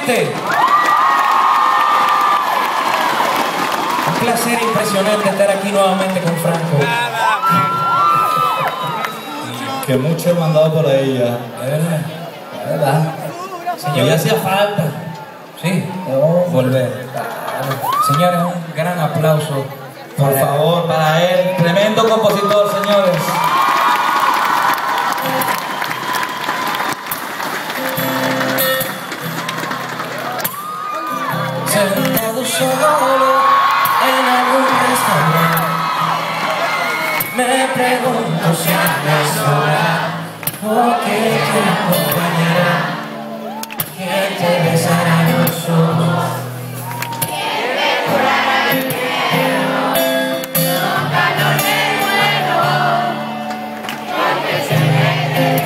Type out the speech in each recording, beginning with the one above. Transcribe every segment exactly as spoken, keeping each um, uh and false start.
nuevamente. Un placer impresionante estar aquí nuevamente con Franco. Que mucho he mandado por ella. Es verdad, es verdad. Señor, Ella hacía falta. sí, debemos volver. Señores, un gran aplauso. Por favor, para él. Tremendo compositor, señores. Sentado solo en algún restaurante, me pregunto si es hora o que te acompañará, que te besará los ojos, que te curará el miedo, con calor de nuevo, porque se me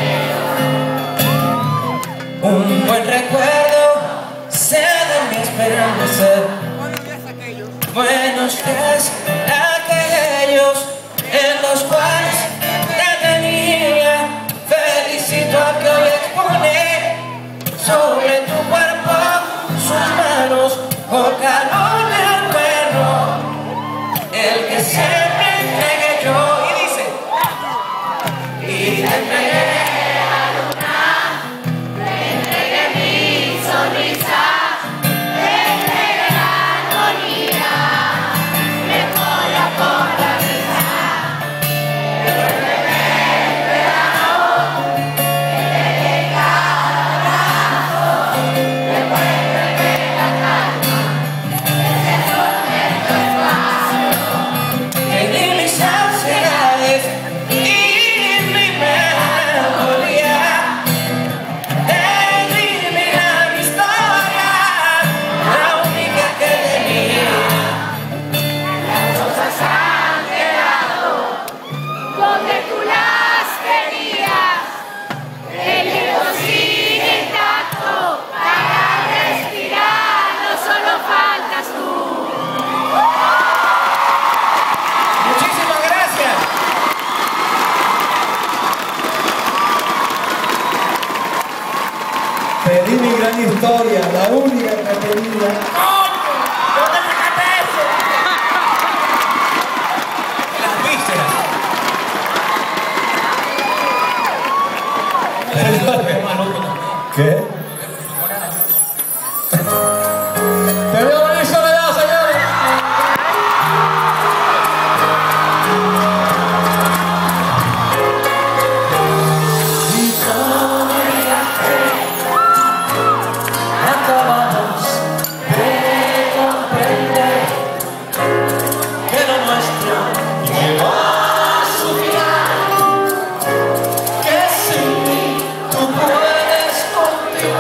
quedó un buen recuerdo, sea de mi esperanza. Buenos días, aquellos en los cuales te tenía. Felicito a que hoy expone sobre tu cuerpo sus manos con calor del perro, el que siempre entregué yo. Y dice, y te entregué la luna, te entregué mi sonrisa. Pedí mi gran historia, la única que tenía. ¿Dónde sacaste eso? Las vísceras. ¿Qué? ¡Te veo venir soledad, señores! Que sin mí tú puedes contigo.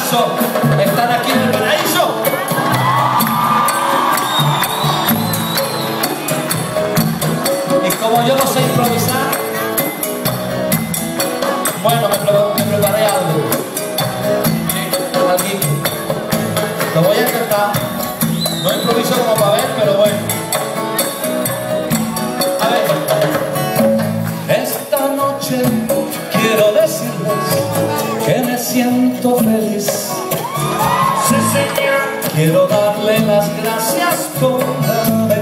acaso están aquí en el paraíso. Y como yo no sé improvisar, bueno, me, pre me preparé algo. Sí, lo voy a intentar. No improviso como para ver, pero bueno. A ver. Esta noche quiero decirles que me siento feliz. Sí, señor. Quiero darle las gracias por haber